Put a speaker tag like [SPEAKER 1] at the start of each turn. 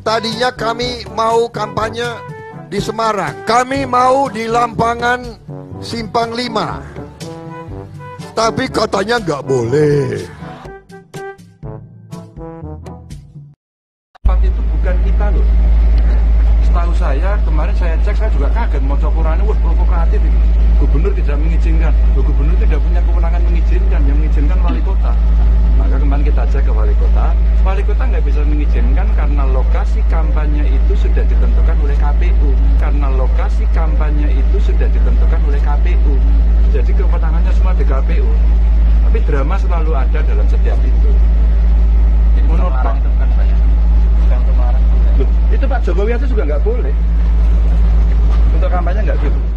[SPEAKER 1] Tadinya kami mau kampanye di Semarang. Kami mau di Lampangan Simpang 5. Tapi katanya nggak boleh.
[SPEAKER 2] Itu bukan kita loh. Setahu saya, kemarin saya cek, saya juga kaget mau cokorannya, wah provokatif ini. Gubernur tidak mengizinkan. Gubernur tidak punya kewenangan mengizinkan, yang mengizinkan wali kota. Maka kemarin kita cek ke wali kota nggak bisa mengizinkan karena lokasi kampanye itu sudah ditentukan oleh KPU. Karena lokasi kampanye itu sudah ditentukan oleh KPU. Jadi kewenangannya semua di KPU. Tapi drama selalu ada dalam setiap itu. Menurut Pak, itu bukan saya. Bukan Semarang. Loh, itu Pak Jokowi aja juga nggak boleh. Untuk kampanye nggak gitu.